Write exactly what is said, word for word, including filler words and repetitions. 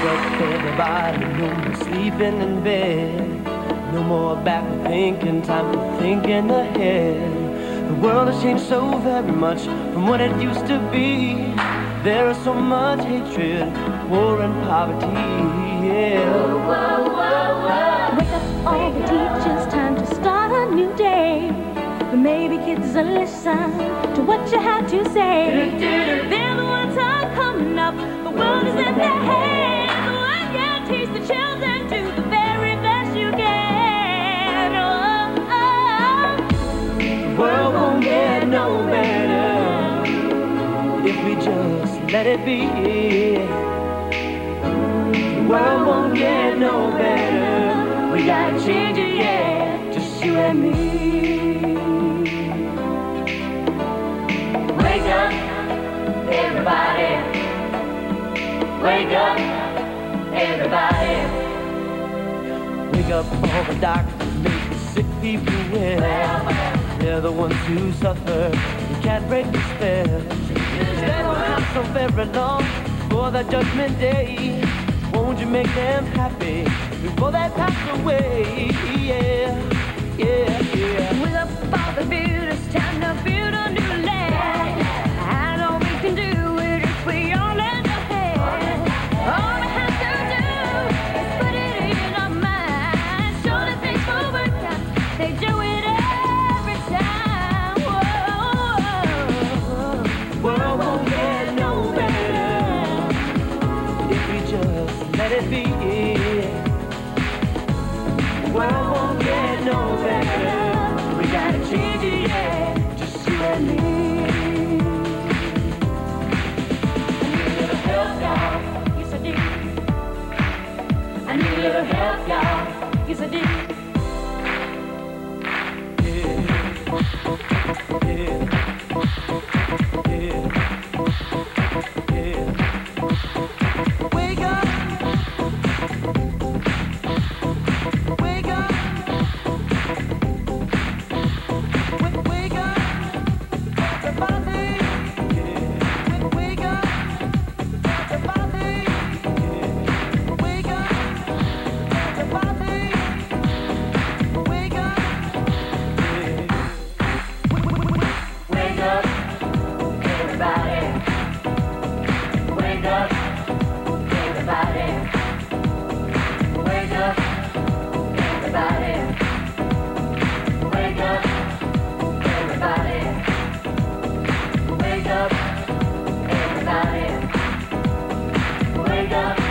up, everybody, no more sleeping in bed. No more back thinking, time for thinking ahead. The world has changed so very much from what it used to be. There is so much hatred, war and poverty, yeah. Whoa, whoa, whoa, whoa. Wake up all the teachers, time to start a new day. But maybe kids will listen to what you have to say. They're the ones who are coming up, the world is in their hands. Why can't teach the children to the very best you can? Oh, oh. The world won't get no better if we just let it be. The world won't get no better. We gotta change it, yeah, just you and me. Wake up, everybody. Wake up, everybody. Wake up all the doctors, make the sick people well. They're the ones who suffer, you can't break the spell. They don't have so very long for the judgment day. Won't you make them happy before they pass away? Yeah, yeah, yeah. Wake up all the builders, time to build a new land. I know we can do it if we all lend a hand. All we have to do is put it in our minds. Show that things will work out, they do it every time. Whoa, World won't get no better if we just let it be. World won't get no better. We gotta change it, yeah, just you and me. I need a little help, y'all. Yes, I do. Wake up, wake up, wake, wake up, everybody. Wake, wake up, everybody. Wake up, everybody. Wake up, Wake up, everybody. Wake up, everybody. Wake up, everybody. Wake up, everybody. Wake up, everybody. Wake up.